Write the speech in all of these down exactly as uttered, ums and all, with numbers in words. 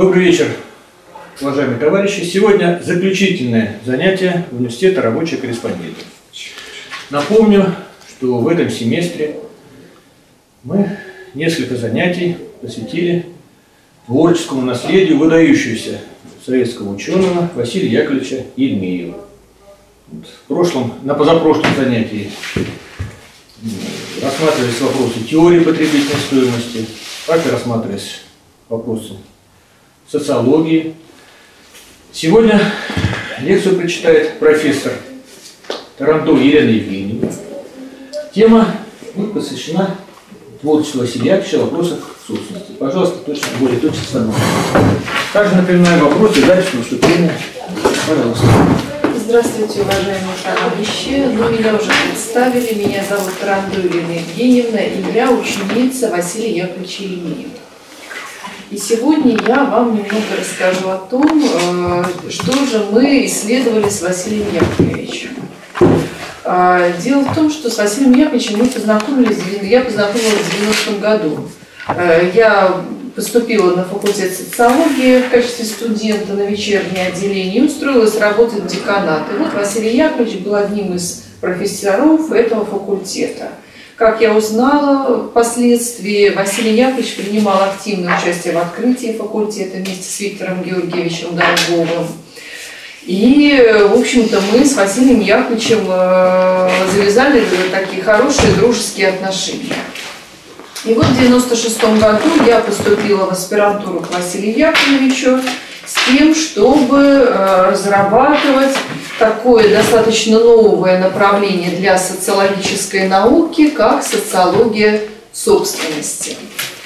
Добрый вечер, уважаемые товарищи. Сегодня заключительное занятие университета рабочих корреспондентов. Напомню, что в этом семестре мы несколько занятий посвятили творческому наследию выдающегося советского ученого Василия Яковлевича Еремеева. В прошлом, на позапрошлом занятии рассматривались вопросы теории потребительной стоимости, также рассматривались вопросы социологии. Сегодня лекцию прочитает профессор Тарантул Елена Евгеньевна. Тема будет посвящена творчеству Василия Яковлевича в вопросах собственности. Пожалуйста, точно, более точно становитесь. Также напоминаю вопросы и запись выступления. Пожалуйста. Здравствуйте, уважаемые товарищи. Ну, меня уже представили. Меня зовут Тарантул Елена Евгеньевна, и я ученица Василия Яковлевича Еремеева. И сегодня я вам немного расскажу о том, что же мы исследовали с Василием Яковлевичем. Дело в том, что с Василием Яковлевичем мы познакомились, я познакомилась в девяностом году. Я поступила на факультет социологии в качестве студента на вечернее отделение и устроилась работать в деканат. И вот Василий Яковлевич был одним из профессоров этого факультета. Как я узнала впоследствии, Василий Яковлевич принимал активное участие в открытии факультета вместе с Виктором Георгиевичем Долговым. И, в общем-то, мы с Василием Яковлевичем завязали такие хорошие дружеские отношения. И вот в девяносто шестом году я поступила в аспирантуру к Василию Яковлевичу с тем, чтобы разрабатывать такое достаточно новое направление для социологической науки, как социология собственности.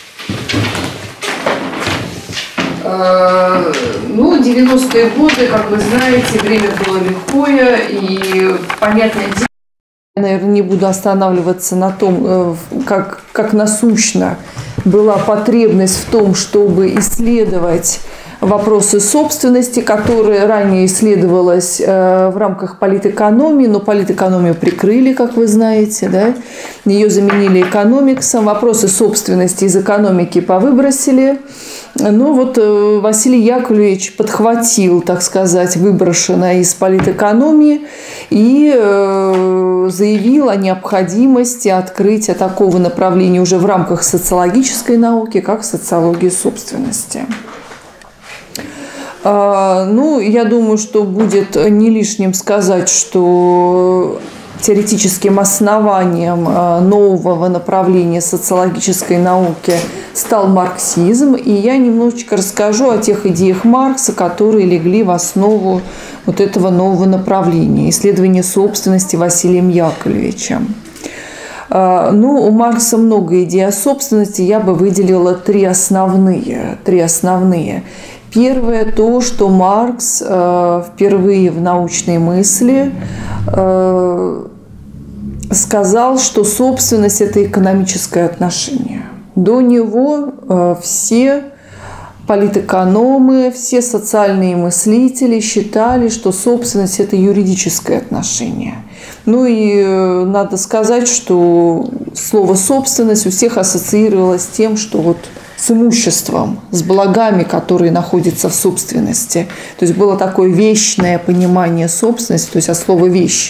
Ну, девяностые годы, как вы знаете, время было лихое, и, понятное дело, я, наверное, не буду останавливаться на том, как, как насущна была потребность в том, чтобы исследовать вопросы собственности, которые ранее исследовалась э, в рамках политэкономии, но политэкономию прикрыли, как вы знаете, да? Ее заменили экономиксом, вопросы собственности из экономики повыбросили. Ну вот э, Василий Яковлевич подхватил, так сказать, выброшенное из политэкономии и э, заявил о необходимости открытия такого направления уже в рамках социологической науки, как социология собственности. Ну, я думаю, что будет не лишним сказать, что теоретическим основанием нового направления социологической науки стал марксизм, и я немножечко расскажу о тех идеях Маркса, которые легли в основу вот этого нового направления – исследования собственности Василием Яковлевичем. Ну, у Маркса много идей о собственности, я бы выделила три основные. Три основные. Первое – то, что Маркс э, впервые в научной мысли э, сказал, что собственность – это экономическое отношение. До него э, все политэкономы, все социальные мыслители считали, что собственность – это юридическое отношение. Ну и э, надо сказать, что слово «собственность» у всех ассоциировалось с тем, что вот с имуществом, с благами, которые находятся в собственности. То есть было такое вечное понимание собственности, то есть от слова «вещь».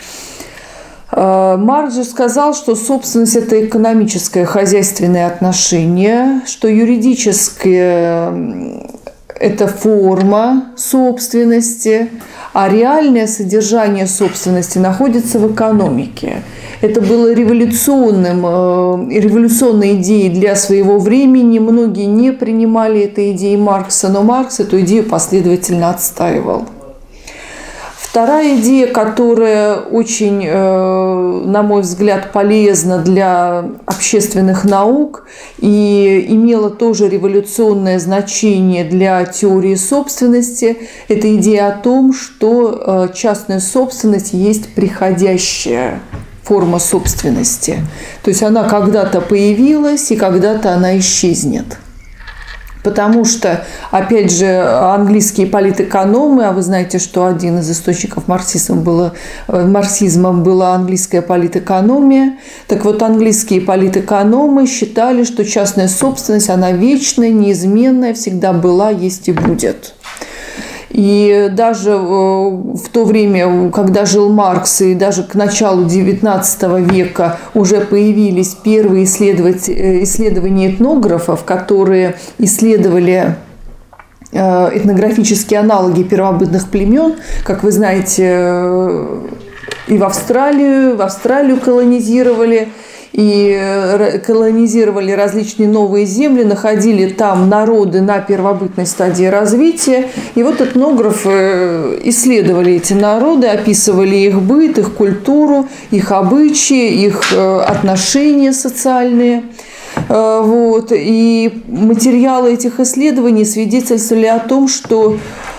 Маркс же сказал, что собственность – это экономическое, хозяйственное отношение, что юридическое – это форма собственности, а реальное содержание собственности находится в экономике. Это было революционным, революционной идеей для своего времени. Многие не принимали этой идеи Маркса, но Маркс эту идею последовательно отстаивал. Вторая идея, которая очень, на мой взгляд, полезна для общественных наук и имела тоже революционное значение для теории собственности, это идея о том, что частная собственность есть приходящая форма собственности. То есть она когда-то появилась и когда-то она исчезнет. Потому что, опять же, английские политэкономы, а вы знаете, что один из источников марксизма было, марксизма была английская политэкономия. Так вот, английские политэкономы считали, что частная собственность, она вечная, неизменная, всегда была, есть и будет. И даже в то время, когда жил Маркс, и даже к началу девятнадцатого века уже появились первые исследования этнографов, которые исследовали этнографические аналоги первобытных племен, как вы знаете, и в Австралию, в Австралию колонизировали, и колонизировали различные новые земли, находили там народы на первобытной стадии развития. И вот этнографы исследовали эти народы, описывали их быт, их культуру, их обычаи, их отношения социальные. Вот. И материалы этих исследований свидетельствовали о том, что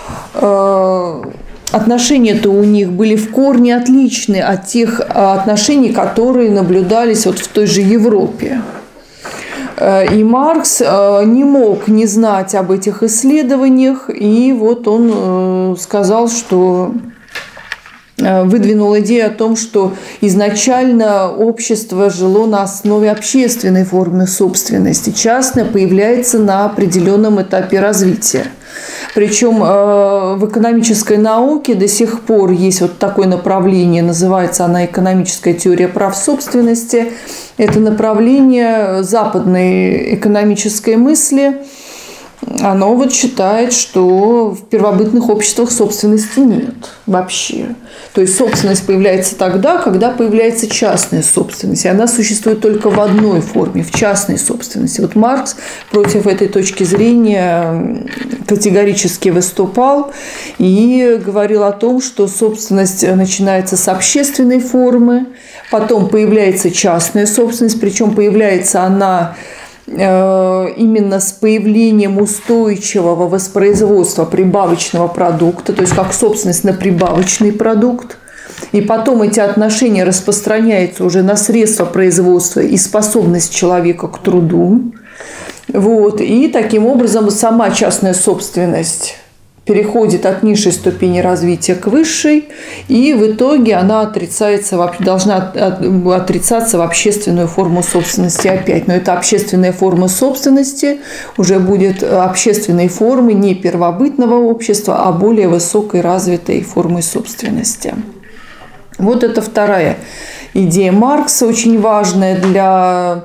отношения-то у них были в корне отличны от тех отношений, которые наблюдались вот в той же Европе. И Маркс не мог не знать об этих исследованиях, и вот он сказал, что выдвинул идею о том, что изначально общество жило на основе общественной формы собственности, частная появляется на определенном этапе развития. Причем в экономической науке до сих пор есть вот такое направление, называется она экономическая теория прав собственности. Это направление западной экономической мысли. Оно вот считает, что в первобытных обществах собственности нет вообще. То есть собственность появляется тогда, когда появляется частная собственность. И она существует только в одной форме, в частной собственности. Вот Маркс против этой точки зрения категорически выступал и говорил о том, что собственность начинается с общественной формы, потом появляется частная собственность, причем появляется она именно с появлением устойчивого воспроизводства прибавочного продукта, то есть как собственность на прибавочный продукт. И потом эти отношения распространяются уже на средства производства и способность человека к труду. Вот. И таким образом сама частная собственность переходит от низшей ступени развития к высшей, и в итоге она отрицается, должна отрицаться в общественную форму собственности опять. Но эта общественная форма собственности уже будет общественной формой не первобытного общества, а более высокой развитой формой собственности. Вот это вторая идея Маркса, очень важная для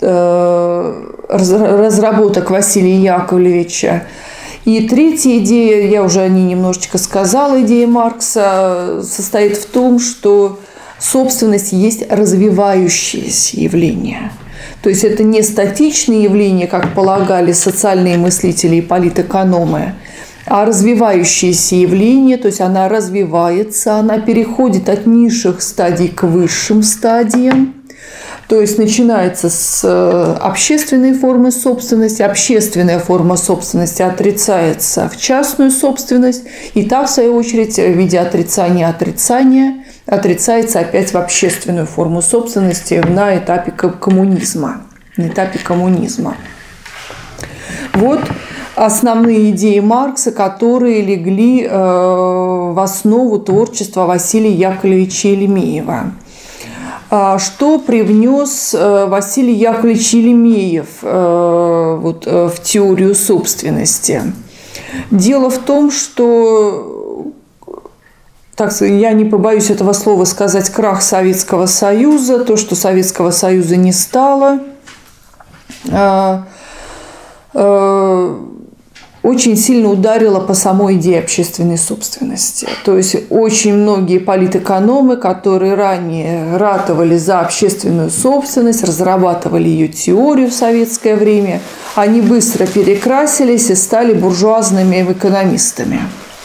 разработок Василия Яковлевича. И третья идея, я уже о ней немножечко сказала, идея Маркса состоит в том, что собственность есть развивающееся явление. То есть это не статичное явление, как полагали социальные мыслители и политэкономы, а развивающееся явление, то есть она развивается, она переходит от низших стадий к высшим стадиям. То есть начинается с общественной формы собственности, общественная форма собственности отрицается в частную собственность, и та, в свою очередь, в виде отрицания отрицания, отрицается опять в общественную форму собственности на этапе коммунизма. На этапе коммунизма. Вот основные идеи Маркса, которые легли в основу творчества Василия Яковлевича Еремеева. Что привнес Василий Яковлевич Еремеев вот, в теорию собственности? Дело в том, что, так, я не побоюсь этого слова сказать, крах Советского Союза, то, что Советского Союза не стало, очень сильно ударило по самой идее общественной собственности. То есть очень многие политэкономы, которые ранее ратовали за общественную собственность, разрабатывали ее теорию в советское время, они быстро перекрасились и стали буржуазными экономистами.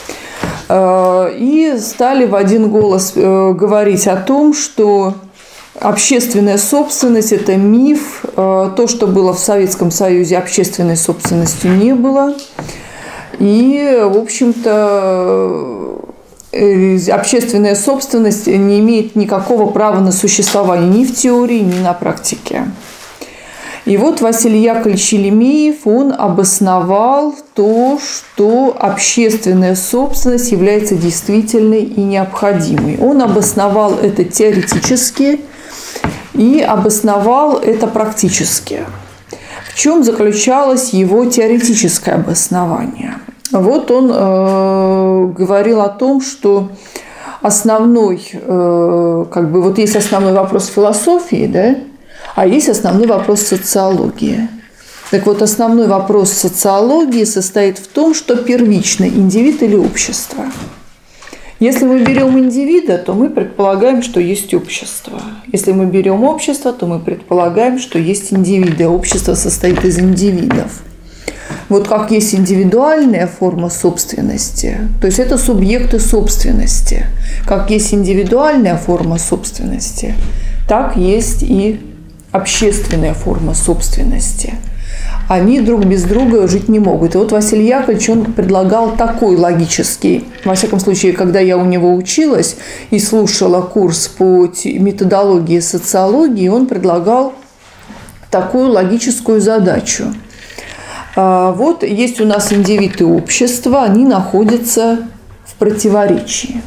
И стали в один голос говорить о том, что общественная собственность – это миф. То, что было в Советском Союзе, общественной собственностью не было. И, в общем-то, общественная собственность не имеет никакого права на существование ни в теории, ни на практике. И вот Василий Яковлевич Еремеев, он обосновал то, что общественная собственность является действительной и необходимой. Он обосновал это теоретически и обосновал это практически. В чем заключалось его теоретическое обоснование? Вот он э, говорил о том, что основной, э, как бы вот есть основной вопрос философии, да, а есть основной вопрос социологии. Так вот, основной вопрос социологии состоит в том, что первично индивид или общество. Если мы берем индивида, то мы предполагаем, что есть общество. Если мы берем общество, то мы предполагаем, что есть индивиды. Общество состоит из индивидов. Вот как есть индивидуальная форма собственности, то есть это субъекты собственности. Как есть индивидуальная форма собственности, так есть и общественная форма собственности. Они друг без друга жить не могут. И вот Василий Яковлевич, он предлагал такой логический, во всяком случае, когда я у него училась и слушала курс по методологии социологии, он предлагал такую логическую задачу. Вот есть у нас индивид и общество, они находятся в противоречии.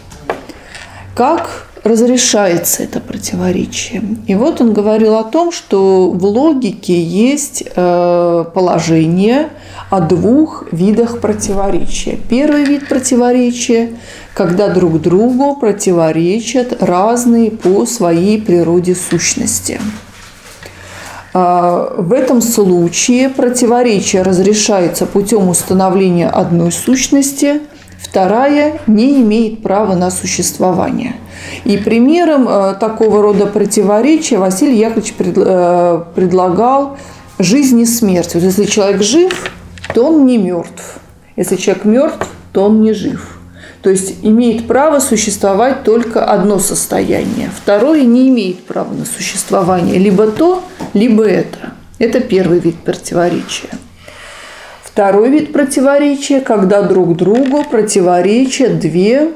Как разрешается это противоречие? И вот он говорил о том, что в логике есть положение о двух видах противоречия. Первый вид противоречия, когда друг другу противоречат разные по своей природе сущности. В этом случае противоречие разрешается путем установления одной сущности, вторая не имеет права на существование. И примером такого рода противоречия Василий Яковлевич предлагал жизнь и смерть. Вот если человек жив, то он не мертв. Если человек мертв, то он не жив. То есть имеет право существовать только одно состояние. Второе не имеет права на существование. Либо то, либо это. Это первый вид противоречия. Второй вид противоречия, когда друг другу противоречат две,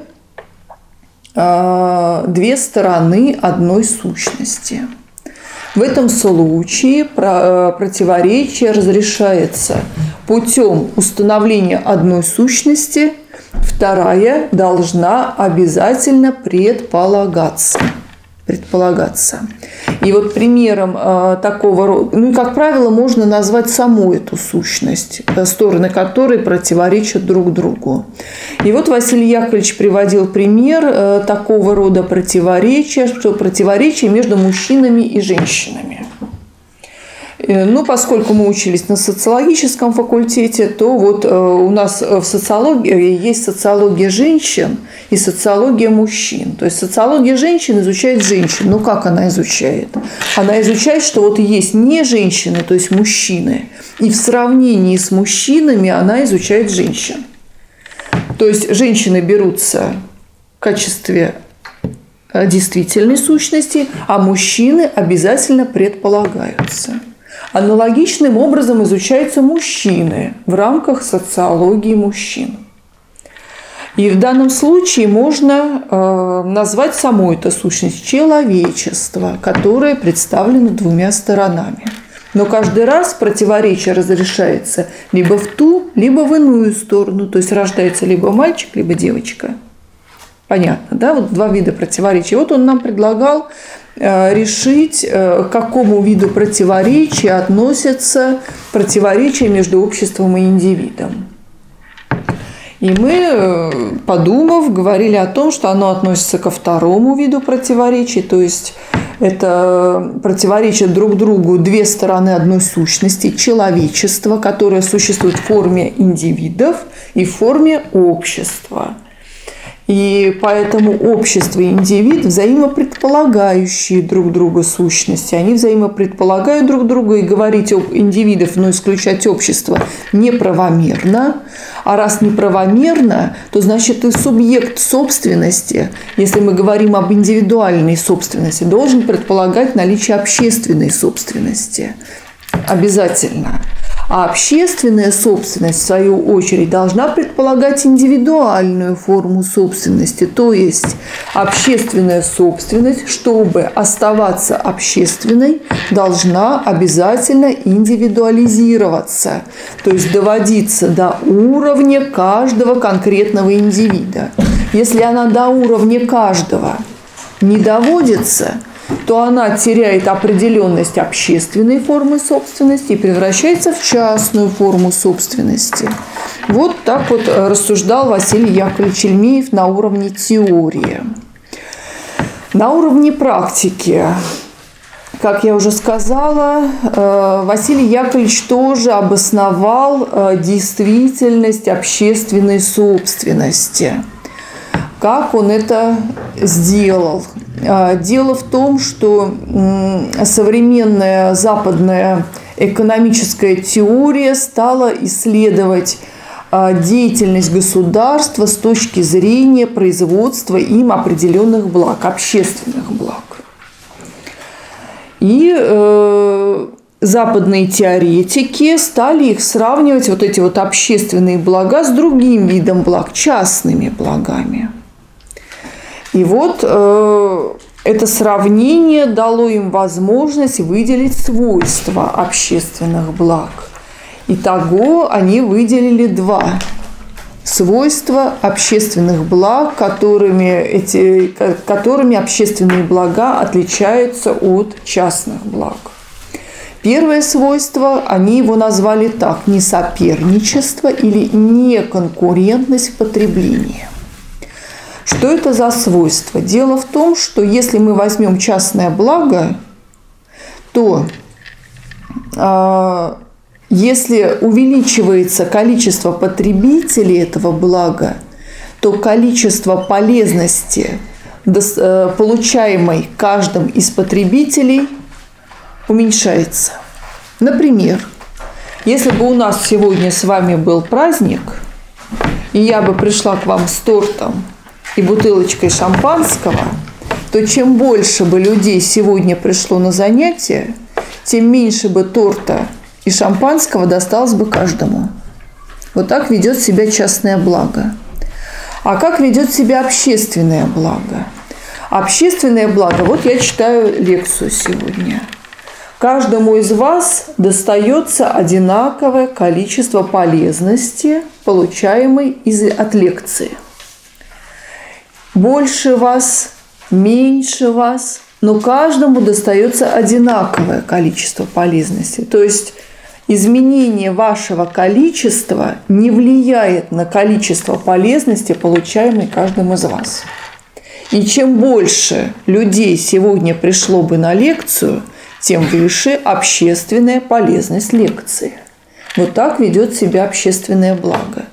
э, две стороны одной сущности. В этом случае противоречие разрешается путем установления одной сущности, вторая должна обязательно предполагаться. предполагаться. И вот примером э, такого рода, ну и, как правило, можно назвать саму эту сущность, стороны которой противоречат друг другу. И вот Василий Яковлевич приводил пример э, такого рода противоречия, что противоречие между мужчинами и женщинами. Ну, поскольку мы учились на социологическом факультете, то вот у нас в социологии есть социология женщин и социология мужчин. То есть социология женщин изучает женщин. Ну, как она изучает? Она изучает, что вот есть не женщины, то есть мужчины, и в сравнении с мужчинами она изучает женщин. То есть женщины берутся в качестве действительной сущности, а мужчины обязательно предполагаются. Аналогичным образом изучаются мужчины в рамках социологии мужчин. И в данном случае можно э, назвать саму эту сущность человечество, которое представлено двумя сторонами. Но каждый раз противоречие разрешается либо в ту, либо в иную сторону. То есть рождается либо мальчик, либо девочка. Понятно, да? Вот два вида противоречия. Вот он нам предлагал решить, к какому виду противоречия относятся противоречия между обществом и индивидом. И мы, подумав, говорили о том, что оно относится ко второму виду противоречий, то есть это противоречат друг другу две стороны одной сущности – человечество, которое существует в форме индивидов и в форме общества. И поэтому общество и индивид взаимопредполагающие друг друга сущности. Они взаимопредполагают друг друга, и говорить об индивидах, но исключать общество неправомерно. А раз неправомерно, то значит и субъект собственности, если мы говорим об индивидуальной собственности, должен предполагать наличие общественной собственности. Обязательно. А общественная собственность, в свою очередь, должна предполагать индивидуальную форму собственности. То есть общественная собственность, чтобы оставаться общественной, должна обязательно индивидуализироваться. То есть доводиться до уровня каждого конкретного индивида. Если она до уровня каждого не доводится, то она теряет определенность общественной формы собственности и превращается в частную форму собственности. Вот так вот рассуждал Василий Яковлевич Ельмеев на уровне теории. На уровне практики, как я уже сказала, Василий Яковлевич тоже обосновал действительность общественной собственности. Как он это сделал? Дело в том, что современная западная экономическая теория стала исследовать деятельность государства с точки зрения производства им определенных благ, общественных благ. И э, западные теоретики стали их сравнивать, вот эти вот общественные блага, с другим видом благ, частными благами. И вот э, это сравнение дало им возможность выделить свойства общественных благ. Итого они выделили два свойства общественных благ, которыми, эти, которыми общественные блага отличаются от частных благ. Первое свойство, они его назвали так: несоперничество или неконкурентность в потреблении. Что это за свойство? Дело в том, что если мы возьмем частное благо, то э, если увеличивается количество потребителей этого блага, то количество полезности, э, получаемой каждым из потребителей, уменьшается. Например, если бы у нас сегодня с вами был праздник, и я бы пришла к вам с тортом и бутылочкой шампанского, то чем больше бы людей сегодня пришло на занятия, тем меньше бы торта и шампанского досталось бы каждому. Вот так ведет себя частное благо. А как ведет себя общественное благо? Общественное благо, вот я читаю лекцию сегодня. Каждому из вас достается одинаковое количество полезности, получаемой из, от лекции. Больше вас, меньше вас, но каждому достается одинаковое количество полезности. То есть изменение вашего количества не влияет на количество полезности, получаемой каждым из вас. И чем больше людей сегодня пришло бы на лекцию, тем выше общественная полезность лекции. Вот так ведет себя общественное благо.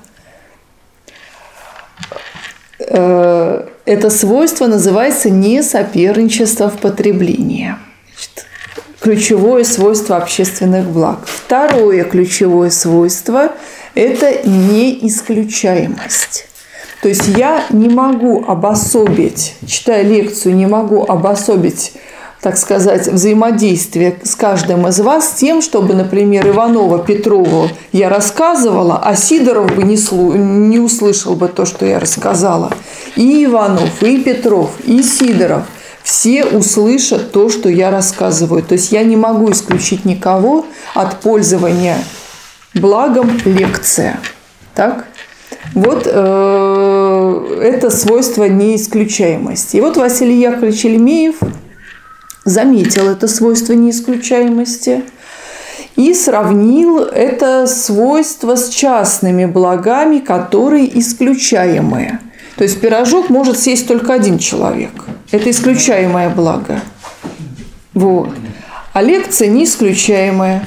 Это свойство называется несоперничество в потреблении. Значит, ключевое свойство общественных благ. Второе ключевое свойство – это неисключаемость. То есть я не могу обособить, читая лекцию, не могу обособить, так сказать, взаимодействие с каждым из вас тем, чтобы, например, Иванова, Петрову я рассказывала, а Сидоров бы не, слу... не услышал бы то, что я рассказала. И Иванов, и Петров, и Сидоров все услышат то, что я рассказываю. То есть я не могу исключить никого от пользования благом лекция. Так? Вот э, это свойство неисключаемости. И вот Василий Яковлевич Ельмеев заметил это свойство неисключаемости и сравнил это свойство с частными благами, которые исключаемые. То есть пирожок может съесть только один человек. Это исключаемое благо. Вот. А лекция неисключаемая.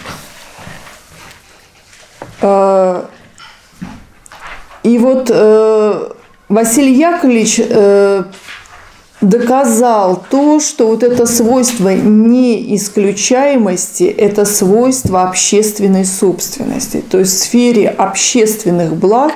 И вот Василий Яковлевич доказал то, что вот это свойство неисключаемости – это свойство общественной собственности. То есть в сфере общественных благ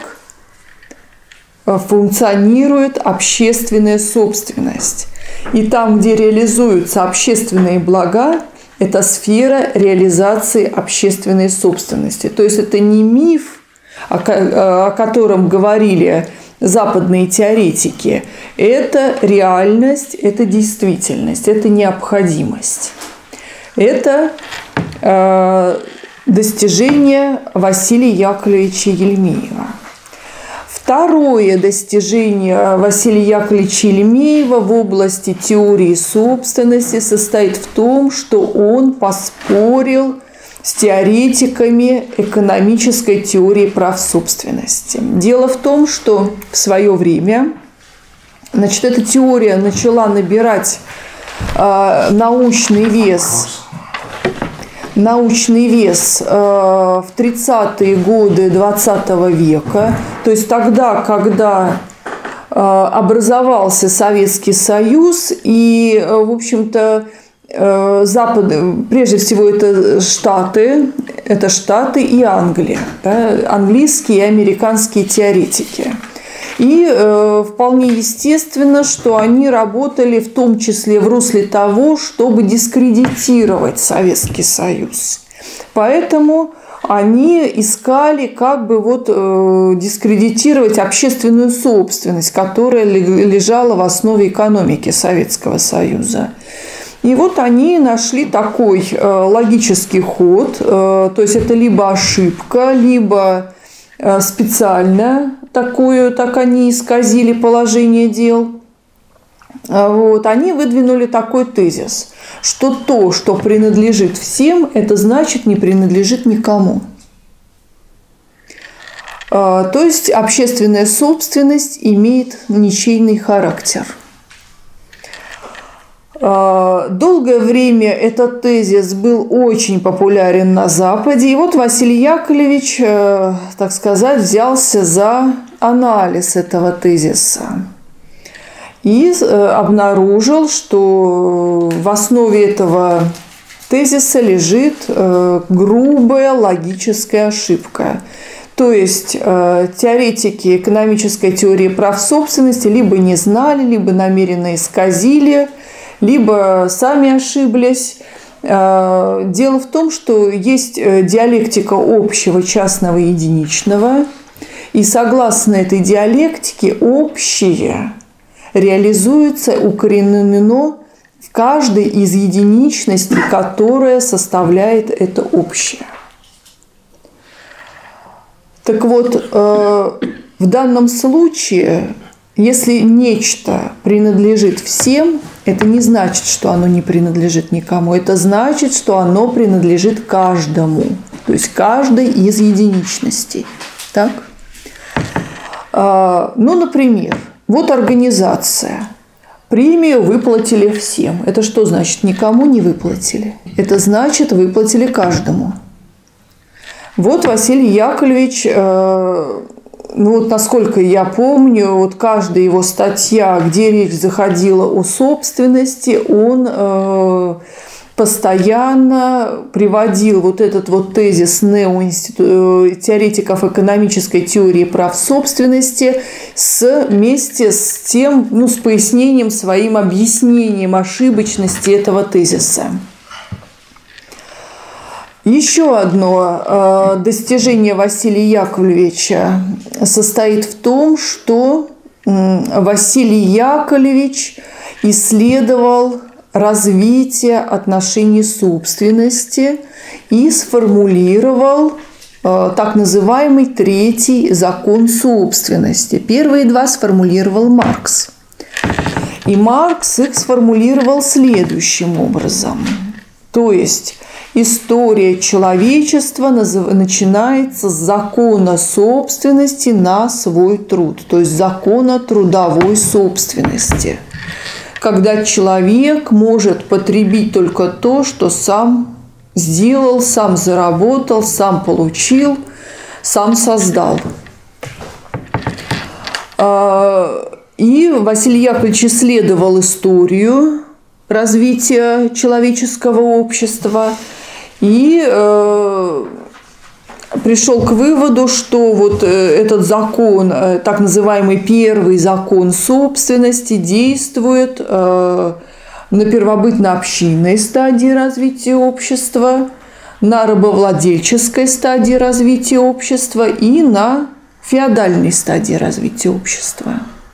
функционирует общественная собственность. И там, где реализуются общественные блага, – это сфера реализации общественной собственности. То есть это не миф, о котором говорили западные теоретики, это реальность, это действительность, это необходимость. Это э, достижение Василия Яковлевича Ельмеева. Второе достижение Василия Яковлевича Ельмеева в области теории собственности состоит в том, что он поспорил с теоретиками экономической теории прав собственности. Дело в том, что в свое время, значит, эта теория начала набирать э, научный вес, научный вес э, в тридцатые годы двадцатого века, то есть тогда, когда э, образовался Советский Союз и, э, в общем-то, Запад, прежде всего, это Штаты, это Штаты и Англия, да, английские и американские теоретики. И э, вполне естественно, что они работали в том числе в русле того, чтобы дискредитировать Советский Союз. Поэтому они искали как бы вот э, дискредитировать общественную собственность, которая лежала в основе экономики Советского Союза. И вот они нашли такой э, логический ход, э, то есть это либо ошибка, либо э, специально такую, так они исказили положение дел. Вот. Они выдвинули такой тезис, что то, что принадлежит всем, это значит не принадлежит никому. Э, то есть общественная собственность имеет ничейный характер. Долгое время этот тезис был очень популярен на Западе. И вот Василий Яковлевич, так сказать, взялся за анализ этого тезиса. И обнаружил, что в основе этого тезиса лежит грубая логическая ошибка. То есть теоретики экономической теории прав собственности либо не знали, либо намеренно исказили, либо сами ошиблись. Дело в том, что есть диалектика общего, частного и единичного, и согласно этой диалектике общее реализуется, укоренено в каждой из единичностей, которая составляет это общее. Так вот, в данном случае, если нечто принадлежит всем, это не значит, что оно не принадлежит никому. Это значит, что оно принадлежит каждому. То есть каждой из единичностей. Так? Ну, например, вот организация. Премию выплатили всем. Это что значит? Никому не выплатили. Это значит, выплатили каждому. Вот Василий Яковлевич... Ну вот, насколько я помню, вот каждая его статья, где речь заходила о собственности, он э, постоянно приводил вот этот вот тезис неоинститу... теоретиков экономической теории прав собственности с... вместе с тем, ну, с пояснением, своим объяснением ошибочности этого тезиса. Еще одно э, достижение Василия Яковлевича состоит в том, что э, Василий Яковлевич исследовал развитие отношений собственности и сформулировал э, так называемый третий закон собственности. Первые два сформулировал Маркс. И Маркс их сформулировал следующим образом. То есть история человечества начинается с закона собственности на свой труд, то есть закона трудовой собственности, когда человек может потребить только то, что сам сделал, сам заработал, сам получил, сам создал. И Василий Яковлевич исследовал историю развития человеческого общества и э, пришел к выводу, что вот этот закон, так называемый первый закон собственности, действует э, на первобытно-общинной стадии развития общества, на рабовладельческой стадии развития общества и на феодальной стадии развития общества.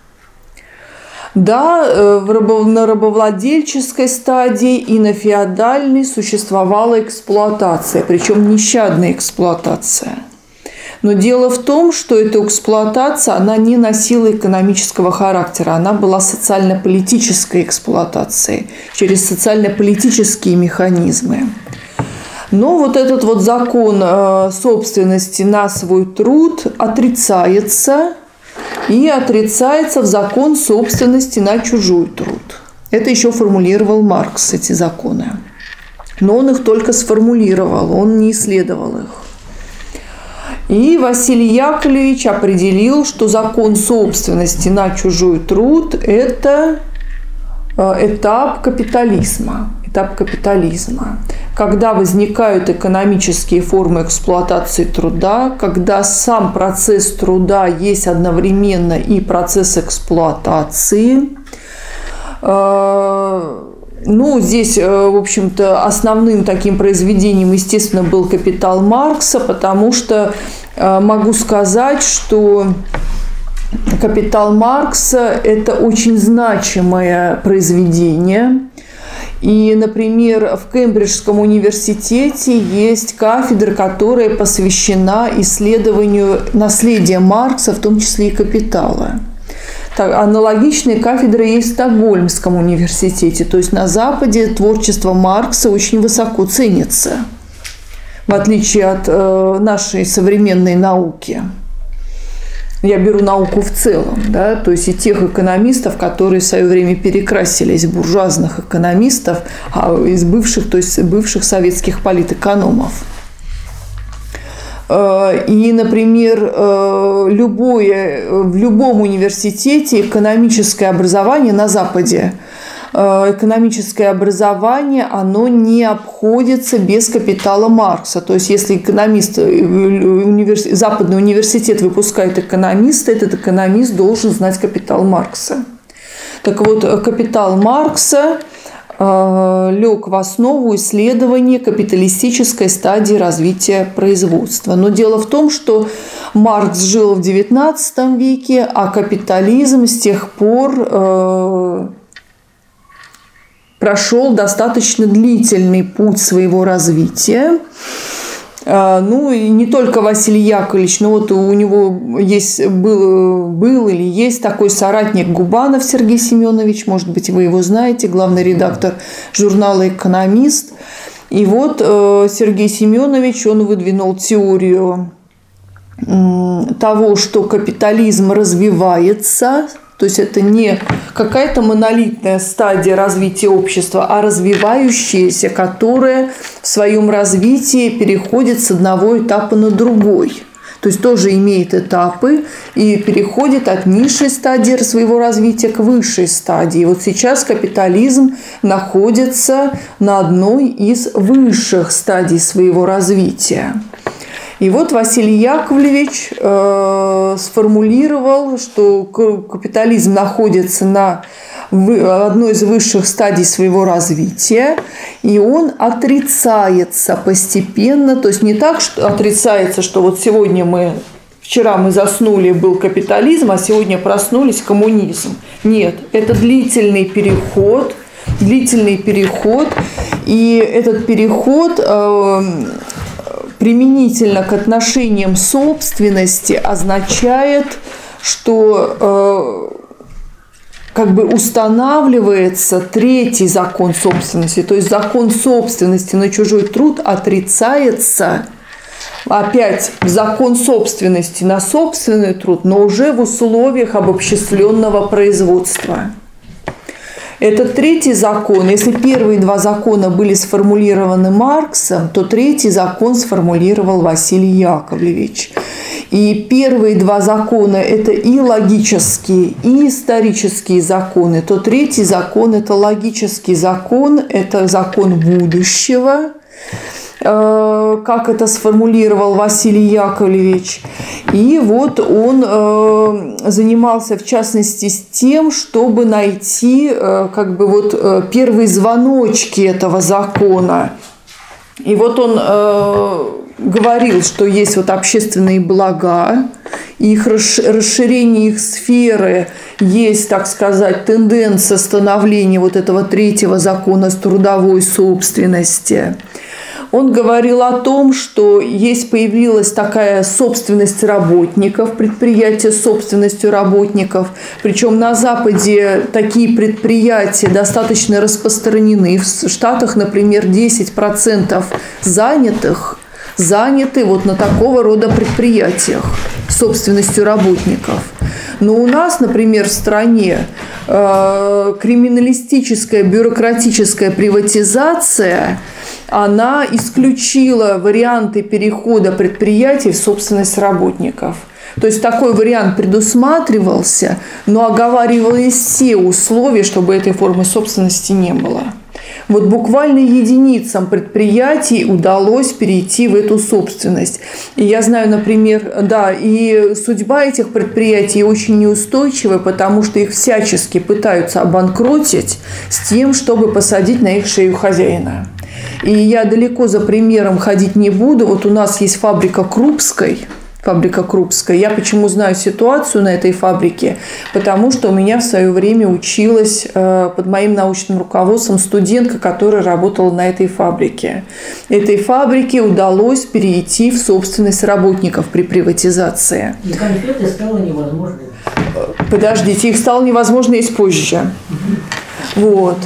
Да, на рабовладельческой стадии и на феодальной существовала эксплуатация, причем нещадная эксплуатация. Но дело в том, что эта эксплуатация, она не носила экономического характера, она была социально-политической эксплуатацией через социально-политические механизмы. Но вот этот вот закон собственности на свой труд отрицается, и отрицается в закон собственности на чужой труд. Это еще формулировал Маркс, эти законы. Но он их только сформулировал, он не исследовал их. И Василий Яковлевич определил, что закон собственности на чужой труд – это этап капитализма. Этап капитализма. Когда возникают экономические формы эксплуатации труда, когда сам процесс труда есть одновременно и процесс эксплуатации. Ну, здесь, в общем-то, основным таким произведением, естественно, был «Капитал» Маркса, потому что могу сказать, что «Капитал» Маркса – это очень значимое произведение. И, например, в Кембриджском университете есть кафедра, которая посвящена исследованию наследия Маркса, в том числе и «Капитала». Аналогичные кафедры есть в Стокгольмском университете. То есть на Западе творчество Маркса очень высоко ценится, в отличие от э, нашей современной науки. Я беру науку в целом, да, то есть и тех экономистов, которые в свое время перекрасились в буржуазных экономистов, а из бывших, то есть бывших советских политэкономов. И, например, любое, в любом университете экономическое образование на Западе, экономическое образование, оно не обходится без «Капитала» Маркса. То есть, если экономист, универс... Западный университет выпускает экономиста, этот экономист должен знать «Капитал» Маркса. Так вот, «Капитал» Маркса лег в основу исследования капиталистической стадии развития производства. Но дело в том, что Маркс жил в девятнадцатом веке, а капитализм с тех пор э, прошел достаточно длительный путь своего развития. Ну, и не только Василий Яковлевич, но вот у него есть, был, был или есть такой соратник Губанов Сергей Семенович, может быть, вы его знаете, главный редактор журнала «Экономист». И вот Сергей Семенович, он выдвинул теорию того, что капитализм развивается. То есть это не какая-то монолитная стадия развития общества, а развивающаяся, которая в своем развитии переходит с одного этапа на другой. То есть тоже имеет этапы и переходит от низшей стадии своего развития к высшей стадии. И вот сейчас капитализм находится на одной из высших стадий своего развития. И вот Василий Яковлевич э, сформулировал, что капитализм находится на одной из высших стадий своего развития, и он отрицается постепенно, то есть не так, что отрицается, что вот сегодня мы, вчера мы заснули, был капитализм, а сегодня проснулись, коммунизм. Нет, это длительный переход, длительный переход, и этот переход э, применительно к отношениям собственности означает, что э, как бы устанавливается третий закон собственности, то есть закон собственности на чужой труд отрицается опять закон собственности на собственный труд, но уже в условиях обобществленного производства. Этот третий закон, если первые два закона были сформулированы Марксом, то третий закон сформулировал Василий Яковлевич. И первые два закона – это и логические, и исторические законы, то третий закон – это логический закон, это закон будущего. как это сформулировал Василий Яковлевич. И вот он занимался, в частности, с тем, чтобы найти как бы вот первые звоночки этого закона. И вот он говорил, что есть вот общественные блага, их расширение их сферы, есть, так сказать, тенденция становления вот этого третьего закона с трудовой собственности. Он говорил о том, что есть, появилась такая собственность работников, предприятия с собственностью работников. Причем на Западе такие предприятия достаточно распространены. В Штатах, например, десять процентов занятых заняты вот на такого рода предприятиях с собственностью работников. Но у нас, например, в стране э, криминалистическая бюрократическая приватизация, она исключила варианты перехода предприятий в собственность работников. То есть такой вариант предусматривался, но оговаривались все условия, чтобы этой формы собственности не было. Вот буквально единицам предприятий удалось перейти в эту собственность. И я знаю, например, да, и судьба этих предприятий очень неустойчивая, потому что их всячески пытаются обанкротить с тем, чтобы посадить на их шею хозяина. И я далеко за примером ходить не буду. Вот у нас есть фабрика Крупской. Фабрика Крупская. Я почему знаю ситуацию на этой фабрике? Потому что у меня в свое время училась э, под моим научным руководством студентка, которая работала на этой фабрике. Этой фабрике удалось перейти в собственность работников при приватизации. И конфеты стало невозможно. Подождите, их стало невозможно есть позже. Вот.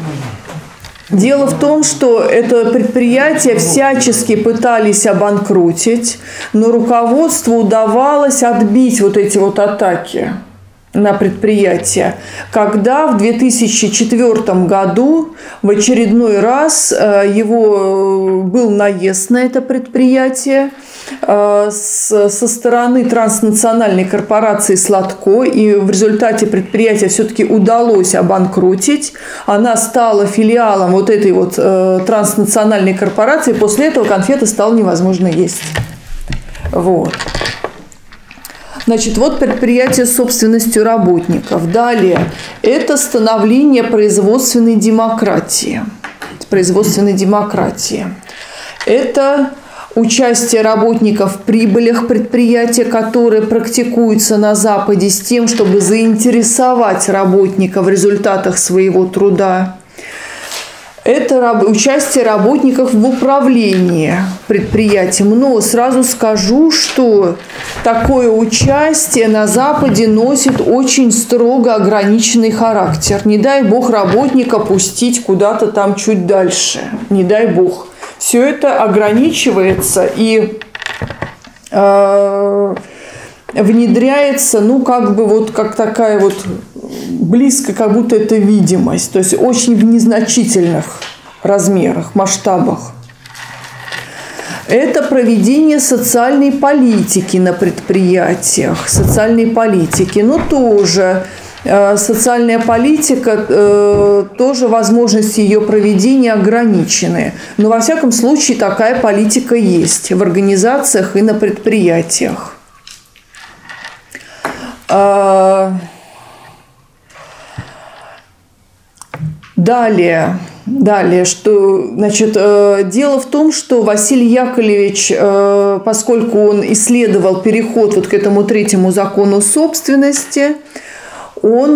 Дело в том, что это предприятие всячески пытались обанкротить, но руководству удавалось отбить вот эти вот атаки на предприятие, когда в две тысячи четвёртом году в очередной раз его был наезд на это предприятие со стороны транснациональной корпорации «Сладко», и в результате предприятия все-таки удалось обанкротить. Она стала филиалом вот этой вот транснациональной корпорации. После этого конфеты стало невозможно есть. Вот. Значит, вот предприятие с собственностью работников. Далее, это становление производственной демократии. Производственной демократии. Это участие работников в прибылях предприятия, которые практикуются на Западе с тем, чтобы заинтересовать работника в результатах своего труда. Это участие работников в управлении предприятием. Но сразу скажу, что такое участие на Западе носит очень строго ограниченный характер. Не дай бог работника пустить куда-то там чуть дальше. Не дай бог. Все это ограничивается и э, внедряется, ну, как бы вот как такая вот близко, как будто это видимость, то есть очень в незначительных размерах, масштабах. Это проведение социальной политики на предприятиях, социальной политики, но тоже э, социальная политика, э, тоже возможности ее проведения ограничены, но во всяком случае такая политика есть в организациях и на предприятиях. Далее, далее, что, значит, дело в том, что Василий Яковлевич, поскольку он исследовал переход вот к этому третьему закону собственности, он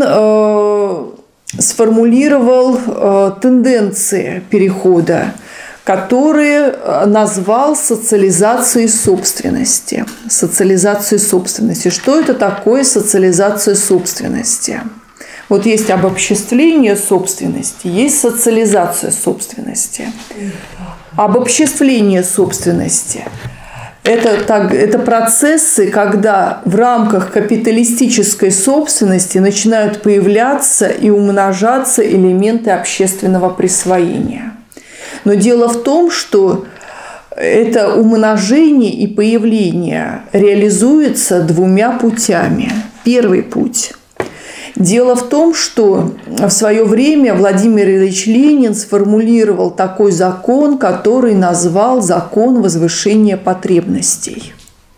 сформулировал тенденции перехода, которые назвал социализацией собственности. Социализацией собственности. Что это такое социализация собственности? Вот есть обобществление собственности, есть социализация собственности. Обобществление собственности – это, так, это процессы, когда в рамках капиталистической собственности начинают появляться и умножаться элементы общественного присвоения. Но дело в том, что это умножение и появление реализуется двумя путями. Первый путь – Дело в том, что в свое время Владимир Ильич Ленин сформулировал такой закон, который назвал закон возвышения потребностей.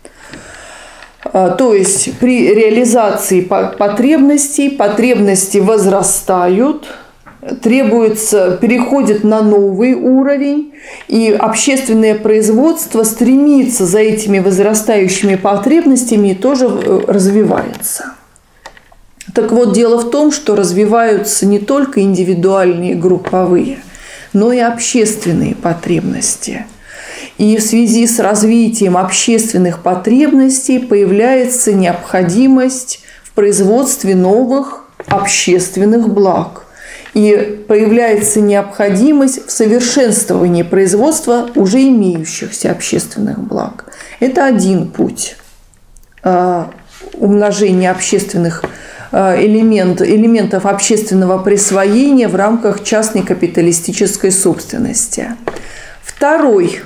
То есть при реализации потребностей потребности возрастают, требуется, переходит на новый уровень, и общественное производство стремится за этими возрастающими потребностями и тоже развивается. Так вот, дело в том, что развиваются не только индивидуальные, групповые, но и общественные потребности. И в связи с развитием общественных потребностей появляется необходимость в производстве новых общественных благ. И появляется необходимость в совершенствовании производства уже имеющихся общественных благ. Это один путь умножения общественных элемент, элементов общественного присвоения в рамках частной капиталистической собственности. Второй,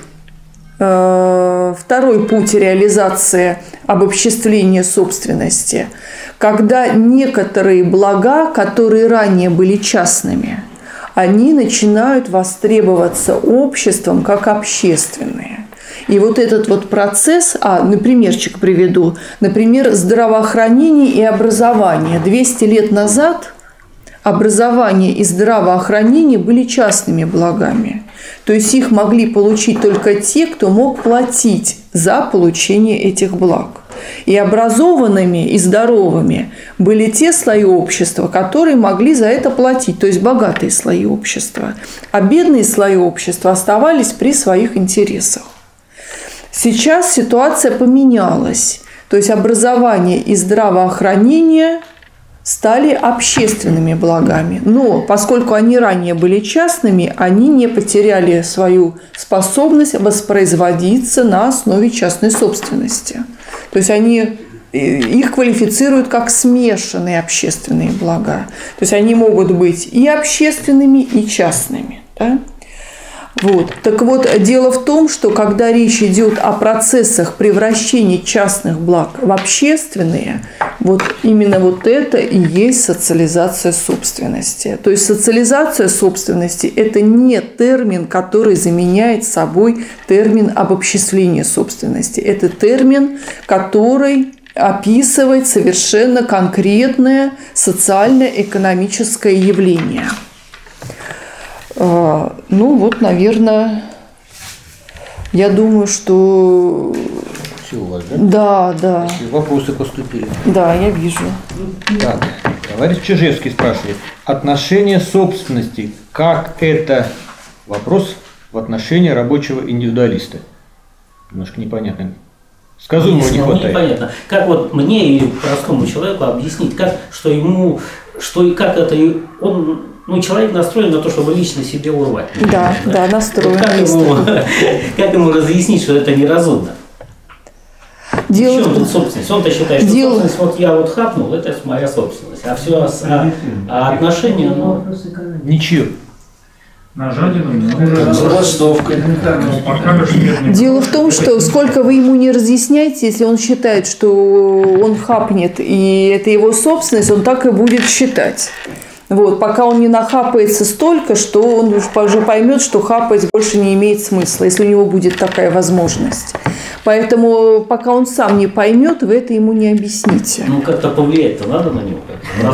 второй путь реализации обобществления собственности, когда некоторые блага, которые ранее были частными, они начинают востребоваться обществом как общественные. И вот этот вот процесс, а, на примерчик приведу, например, здравоохранение и образование. двести лет назад образование и здравоохранение были частными благами. То есть их могли получить только те, кто мог платить за получение этих благ. И образованными и здоровыми были те слои общества, которые могли за это платить, то есть богатые слои общества. А бедные слои общества оставались при своих интересах. Сейчас ситуация поменялась, то есть образование и здравоохранение стали общественными благами. Но поскольку они ранее были частными, они не потеряли свою способность воспроизводиться на основе частной собственности. То есть они, их квалифицируют как смешанные общественные блага. То есть они могут быть и общественными, и частными. Да? Вот. Так вот, дело в том, что когда речь идет о процессах превращения частных благ в общественные, вот именно вот это и есть социализация собственности. То есть социализация собственности – это не термин, который заменяет собой термин обобществления собственности. Это термин, который описывает совершенно конкретное социально-экономическое явление. Ну вот, наверное, я думаю, что… Все у вас, да? Да, да. Вопросы поступили. Да, я вижу. Так, товарищ Чижевский спрашивает. Отношение собственности, как это вопрос в отношении рабочего индивидуалиста? Немножко непонятно. Сказуемого не хватает. Непонятно. Как вот мне и простому человеку объяснить, как, что ему, что и как это он… Ну, человек настроен на то, чтобы лично себе урвать. Да, да, да, настроен. Вот как, ему, как ему разъяснить, что это неразумно? Дело... В чем тут собственность? Он-то считает, что Дело... собственность, вот я вот хапнул, это моя собственность. А все, а, а отношения, ну… Ничего. На жадину не нужно. Забастовка. Дело в том, что сколько вы ему не разъясняете, если он считает, что он хапнет, и это его собственность, он так и будет считать. Вот, пока он не нахапается столько, что он уже поймет, что хапать больше не имеет смысла, если у него будет такая возможность. Поэтому пока он сам не поймет, вы это ему не объясните. Ну, как-то повлиять-то надо на него.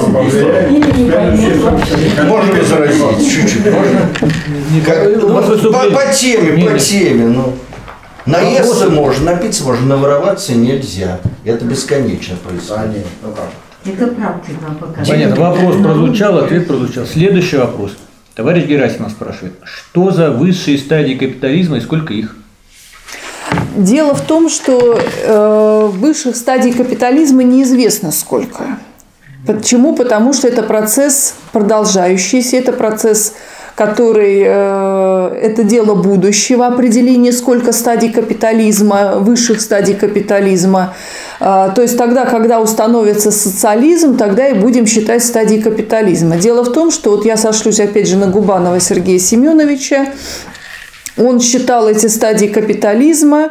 Можно заразить? Чуть-чуть. Можно? По теме, по теме. Ну. Наесться можно, напиться можно, навороваться нельзя. Это бесконечно происходит. Это практика пока. Понятно. Вопрос прозвучал, ответ прозвучал. Следующий вопрос. Товарищ Герасимов спрашивает. Что за высшие стадии капитализма и сколько их? Дело в том, что э, высших стадий капитализма неизвестно сколько. Почему? Потому что это процесс продолжающийся, это процесс, который, э, это дело будущего, определение, сколько стадий капитализма, высших стадий капитализма. Э, то есть тогда, когда установится социализм, тогда и будем считать стадии капитализма. Дело в том, что вот я сошлюсь опять же на Губанова Сергея Семеновича. Он считал эти стадии капитализма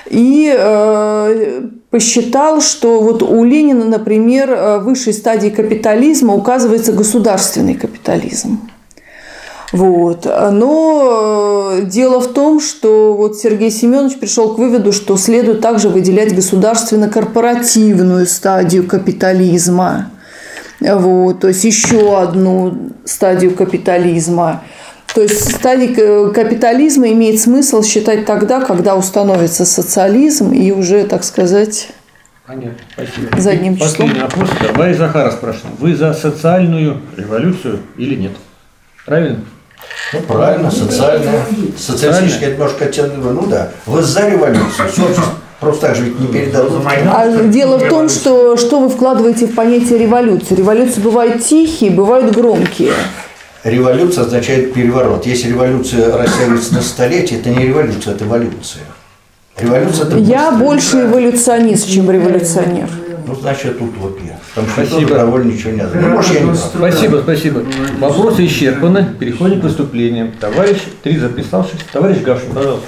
и э, посчитал, что вот у Ленина, например, высшей стадии капитализма указывается государственный капитализм. Вот. Но дело в том, что вот Сергей Семенович пришел к выводу, что следует также выделять государственно-корпоративную стадию капитализма. Вот. То есть еще одну стадию капитализма. То есть стадия капитализма имеет смысл считать тогда, когда установится социализм и уже, так сказать, понятно. Спасибо. Задним числом. Последний вопрос. Варя Захара спрашивает. Вы за социальную революцию или нет? Правильно? Ну, правильно, социальная. Социалистическая немножко оттянула. Ну да. Вы за революцию. Все, просто так же ведь не передадут. А дело в том, что, что вы вкладываете в понятие революции. Революции бывают тихие, бывают громкие. Революция означает переворот. Если революция растягивается на столетие, это не революция, это эволюция. Революция это Я больше эволюционист, чем революционер. Ну, значит, утопия. Потому что Спасибо. добровольно ничего не знаю. Ну, может, я не прав. Спасибо, спасибо. Вопросы исчерпаны. Переходим к выступлениям. Товарищ, три записавшись. Товарищ Гавшин, пожалуйста.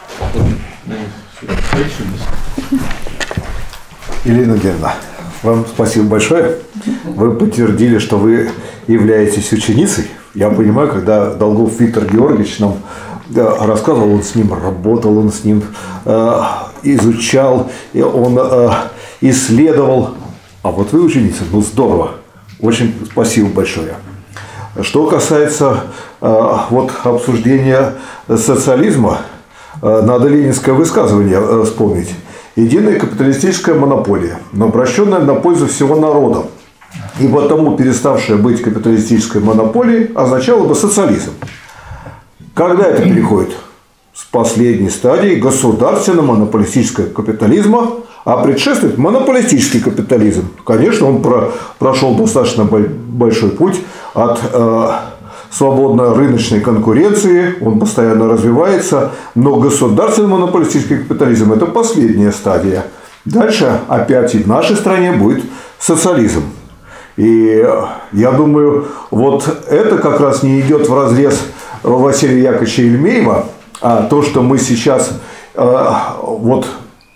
Елена Германовна, вам спасибо большое. Вы подтвердили, что вы являетесь ученицей. Я понимаю, когда Долгов Виктор Георгиевич нам рассказывал, он с ним работал, он с ним э, изучал, и он э, исследовал. А вот вы ученица, ну здорово. Очень спасибо большое. Что касается э, вот обсуждения социализма, э, надо ленинское высказывание э, вспомнить. Единая капиталистическая монополия, но обращенная на пользу всего народа, и потому переставшая быть капиталистической монополией означало бы социализм. Когда это переходит? С последней стадии государственно-монополистического капитализма, а предшествует монополистический капитализм. Конечно, он про, прошел достаточно большой путь от э, свободной рыночной конкуренции, он постоянно развивается, но государственно-монополистический капитализм – это последняя стадия. Дальше опять и в нашей стране будет социализм. И я думаю, вот это как раз не идет вразрез Василия Яковлевича Ельмеева, а то, что мы сейчас э, вот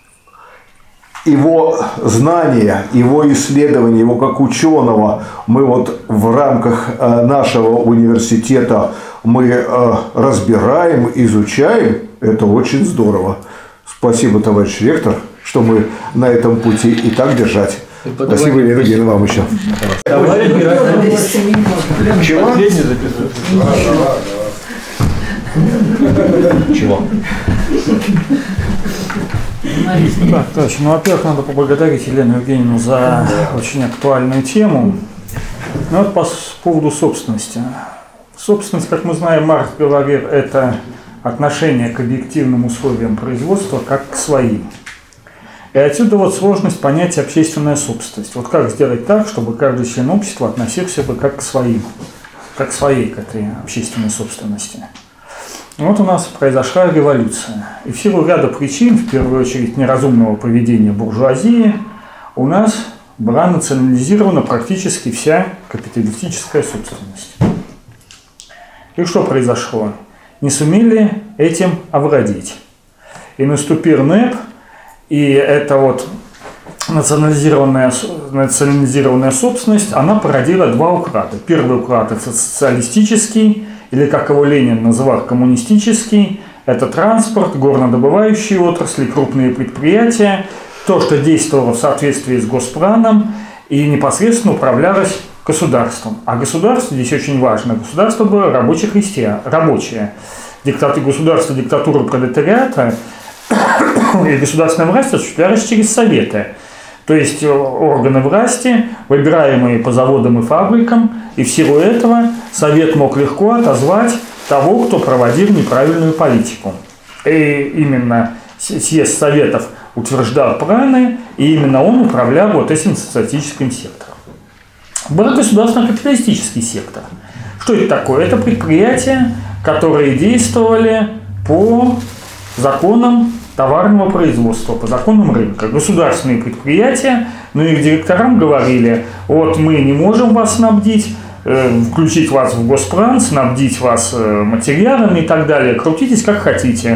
его знания, его исследования, его как ученого мы вот в рамках нашего университета мы разбираем, изучаем, это очень здорово. Спасибо, товарищ ректор, что мы на этом пути и так держать. Спасибо, Елена Георгиевна, вам еще. Товарищ Чего? Последний записываю. Чего? Да, точно. Ну, во-первых, надо поблагодарить Елену Евгеньевну за очень актуальную тему. Ну, вот по поводу собственности. Собственность, как мы знаем, Маркс говорил, это отношение к объективным условиям производства как к своим. И отсюда вот сложность понятия общественная собственность. Вот как сделать так, чтобы каждый член общества относился бы как к своим, как к своей к этой общественной собственности. Вот у нас произошла революция. И в силу ряда причин, в первую очередь неразумного поведения буржуазии, у нас была национализирована практически вся капиталистическая собственность. И что произошло? Не сумели этим овладеть. И наступил НЭП, и эта вот национализированная, национализированная собственность, она породила два уклада. Первый уклад – это социалистический, или, как его Ленин называл, коммунистический. Это транспорт, горнодобывающие отрасли, крупные предприятия, то, что действовало в соответствии с госпланом и непосредственно управлялось государством. А государство здесь очень важно. Государство было рабоче-крестья, рабочее. Диктаты государства, диктатура пролетариата и государственная власть осуществлялась через советы. То есть органы власти, выбираемые по заводам и фабрикам, и в силу этого совет мог легко отозвать того, кто проводил неправильную политику. И именно съезд советов утверждал планы, и именно он управлял вот этим социалистическим сектором. Был государственно-капиталистический сектор. Что это такое? Это предприятия, которые действовали по законам товарного производства, по законам рынка. Государственные предприятия, но их директорам говорили: вот мы не можем вас снабдить, э, включить вас в госплан, снабдить вас э, материалами и так далее, крутитесь как хотите.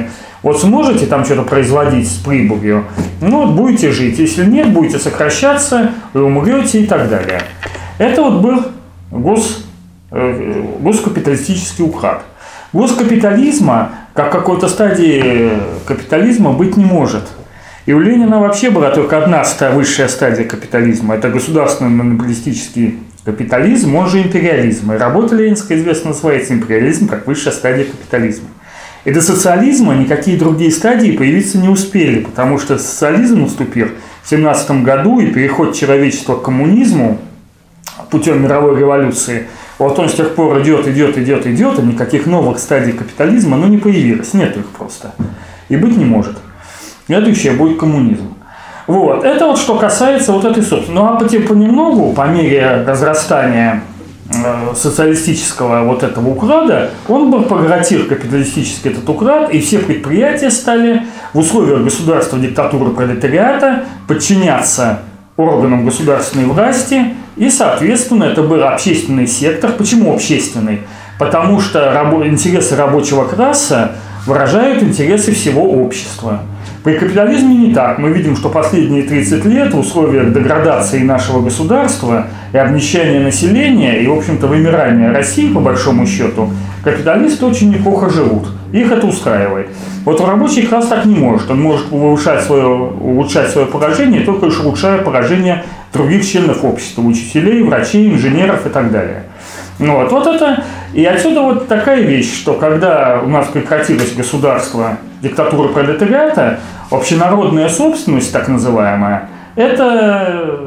Вот сможете там что-то производить с прибылью, ну вот будете жить. Если нет, будете сокращаться, вы умрете и так далее. Это вот был гос, э, госкапиталистический уклад. Госкапитализма, как какой-то стадии капитализма, быть не может. И у Ленина вообще была только одна высшая стадия капитализма. Это государственный монополистический капитализм, он же империализм. И работа ленинская известно называется империализм как высшая стадия капитализма. И до социализма никакие другие стадии появиться не успели, потому что социализм наступил в семнадцатом году, и переход человечества к коммунизму путем мировой революции, вот он с тех пор идет, идет, идет, идет, и никаких новых стадий капитализма ну, не появилось, нет их просто. И быть не может. Следующее будет коммунизм. Вот, это вот что касается вот этой собственности. Ну а понемногу, по мере разрастания социалистического вот этого уклада, он был погратил капиталистический этот уклад, и все предприятия стали в условиях государства диктатуры пролетариата подчиняться органам государственной власти, и, соответственно, это был общественный сектор. Почему общественный? Потому что рабо- интересы рабочего класса выражают интересы всего общества. При капитализме не так. Мы видим, что последние тридцать лет в условиях деградации нашего государства и обнищания населения, и, в общем-то, вымирания России, по большому счету, капиталисты очень неплохо живут. Их это устраивает. Вот рабочий класс так не может. Он может повышать свое, улучшать свое положение, только лишь улучшая положение других членов общества, учителей, врачей, инженеров и так далее. Вот, вот это, и отсюда вот такая вещь, что когда у нас прекратилось государство диктатуры пролетариата, общенародная собственность, так называемая, это,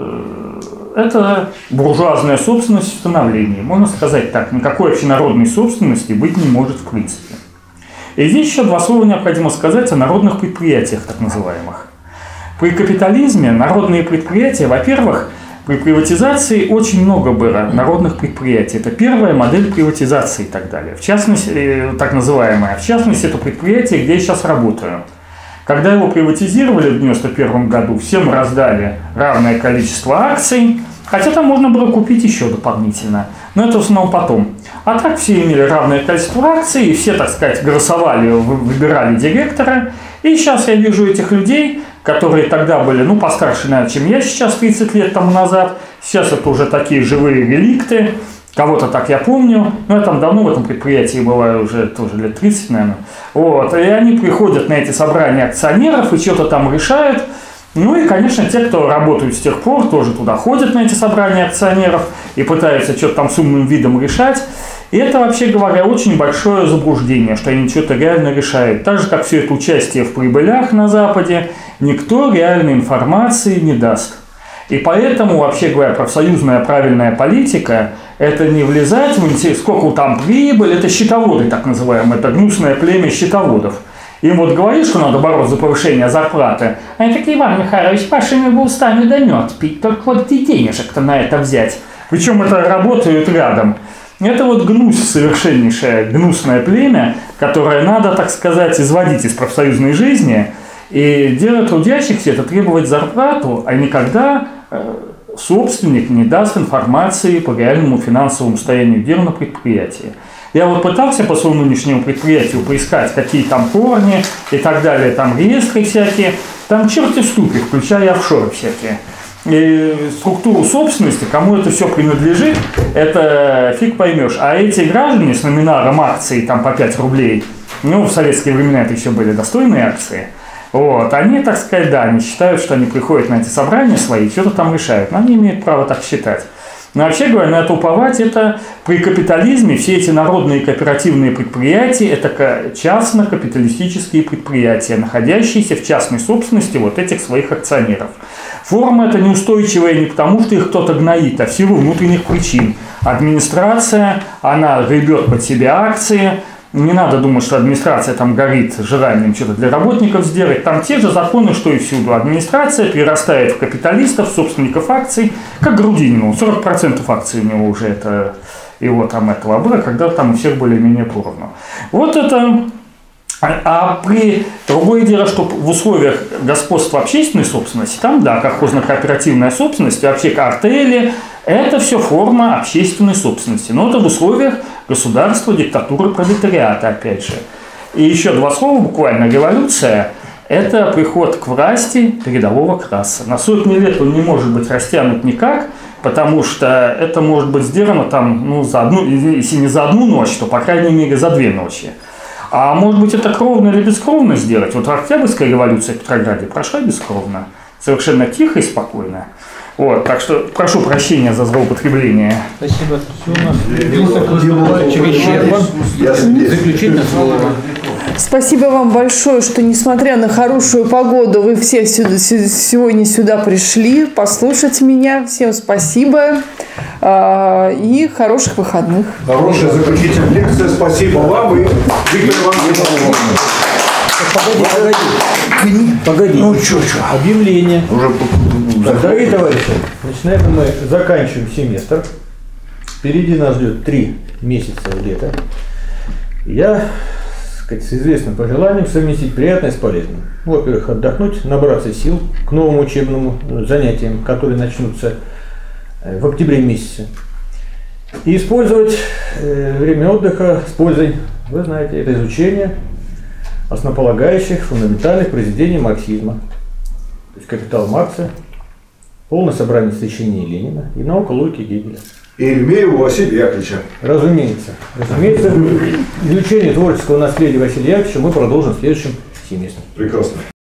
это буржуазная собственность в становлении. Можно сказать так, никакой общенародной собственности быть не может в принципе. И здесь еще два слова необходимо сказать о народных предприятиях, так называемых. При капитализме народные предприятия, во-первых, при приватизации очень много было народных предприятий. Это первая модель приватизации и так далее. В частности, так называемая. В частности, это предприятие, где я сейчас работаю. Когда его приватизировали в девяносто первом году, всем раздали равное количество акций, хотя там можно было купить еще дополнительно. Но это в основном потом. А так все имели равное количество акций, и все, так сказать, голосовали, выбирали директора. И сейчас я вижу этих людей, которые тогда были, ну, постарше, наверное, чем я сейчас, тридцать лет тому назад. Сейчас это уже такие живые реликты. Кого-то так я помню. Но я там давно в этом предприятии была, уже тоже лет тридцать, наверное. Вот. И они приходят на эти собрания акционеров и что-то там решают. Ну и, конечно, те, кто работают с тех пор, тоже туда ходят на эти собрания акционеров и пытаются что-то там с умным видом решать. И это, вообще говоря, очень большое заблуждение, что они что-то реально решают. Так же, как все это участие в прибылях на Западе, никто реальной информации не даст. И поэтому, вообще говоря, профсоюзная правильная политика – это не влезать в интерес, сколько там прибыль, это счетоводы, так называемые, это гнусное племя счетоводов. Им вот говорит, что надо бороться за повышение зарплаты. Они такие: Иван Михайлович, вашими бы устами да мед пить, только вот и денежек-то на это взять. Причем это работают рядом. Это вот гнусь, совершеннейшее гнусное племя, которое надо, так сказать, изводить из профсоюзной жизни. И дело трудящихся – это требовать зарплату, а никогда собственник не даст информации по реальному финансовому состоянию дела на предприятии. Я вот пытался по своему нынешнему предприятию поискать, какие там корни и так далее, там реестры всякие, там черти ступи, включая офшоры всякие. И структуру собственности, кому это все принадлежит, это фиг поймешь. А эти граждане с номиналом акций там по пять рублей, ну, в советские времена это еще были достойные акции, вот, они, так сказать, да, они считают, что они приходят на эти собрания свои, что-то там решают, но они имеют право так считать. Но вообще говоря, на это уповать, это при капитализме все эти народные кооперативные предприятия, это частно-капиталистические предприятия, находящиеся в частной собственности вот этих своих акционеров. Форма эта неустойчивая не потому, что их кто-то гноит, а в силу внутренних причин. Администрация, она гребет под себя акции. Не надо думать, что администрация там горит желанием что-то для работников сделать. Там те же законы, что и всюду. Администрация перерастает в капиталистов, собственников акций, как Грудинину. сорок процентов акций у него уже это, его там этого было, когда там у всех более-менее поровну. Вот это... А, а при другое дело, что в условиях господства общественной собственности, там, да, колхозно-кооперативная собственность, вообще артели, это все форма общественной собственности. Но это в условиях государства, диктатуры пролетариата, опять же. И еще два слова буквально. Революция – это приход к власти передового класса. На сотни лет он не может быть растянут никак, потому что это может быть сделано там, ну, за одну, если не за одну ночь, то, по крайней мере, за две ночи. А может быть, это кровно или бескровно сделать. Вот Октябрьская революция в Петрограде прошла бескровно, совершенно тихо и спокойно. Вот, так что прошу прощения за злоупотребление. Спасибо. Все у нас заключительное слово. Спасибо вам большое, что, несмотря на хорошую погоду, вы все сюда, сегодня сюда пришли послушать меня. Всем спасибо и хороших выходных. Хорошая заключительная лекция. Спасибо вам и Виктор Иванович. Погоди, погоди. Погоди. Ну, что, что? Объявление. Уже... Так, дорогие товарищи, значит, на этом мы заканчиваем семестр. Впереди нас ждет три месяца лета. Я, так сказать, с известным пожеланием совместить приятное с полезным. Во-первых, отдохнуть, набраться сил к новым учебным занятиям, которые начнутся в октябре месяце. И использовать время отдыха с пользой, вы знаете, это изучение основополагающих, фундаментальных произведений марксизма. То есть «Капитал» Маркса, полное собрание сочинений Ленина и «Наука логики» Гегеля. И Ильмеева Василия Яковлевича. Разумеется. Разумеется, изучение творческого наследия Василия Яковлевича мы продолжим в следующем семестре. Прекрасно.